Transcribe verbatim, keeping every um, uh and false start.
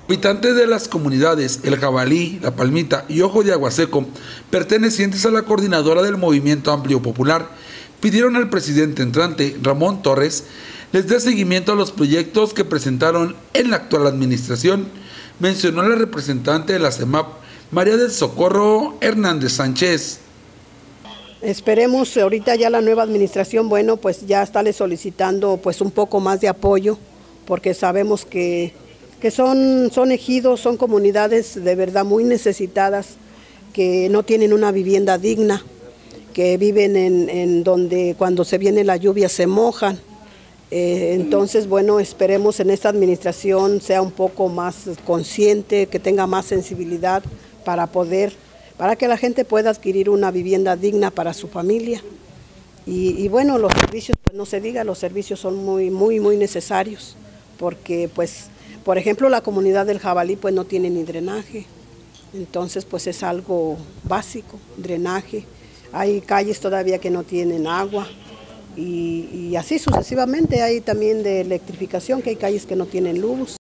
Habitantes de las comunidades El Jabalí, La Palmita y Ojo de Agua Seco, pertenecientes a la coordinadora del Movimiento Amplio Popular, pidieron al presidente entrante, Ramón Torres, les dé seguimiento a los proyectos que presentaron en la actual administración, mencionó la representante de la CEMAP, María del Socorro Hernández Sánchez. Esperemos ahorita ya la nueva administración, bueno, pues ya estarle solicitando pues un poco más de apoyo, porque sabemos que, que son, son ejidos, son comunidades de verdad muy necesitadas, que no tienen una vivienda digna, que viven en, en donde cuando se viene la lluvia se mojan. Eh, entonces, bueno, esperemos en esta administración sea un poco más consciente, que tenga más sensibilidad para poder, para que la gente pueda adquirir una vivienda digna para su familia. Y, y bueno, los servicios, pues no se diga, los servicios son muy, muy, muy necesarios, porque pues, por ejemplo, la comunidad del Jabalí pues no tiene ni drenaje, entonces pues es algo básico, drenaje. Hay calles todavía que no tienen agua y, y así sucesivamente. Hay también de electrificación, que hay calles que no tienen luz.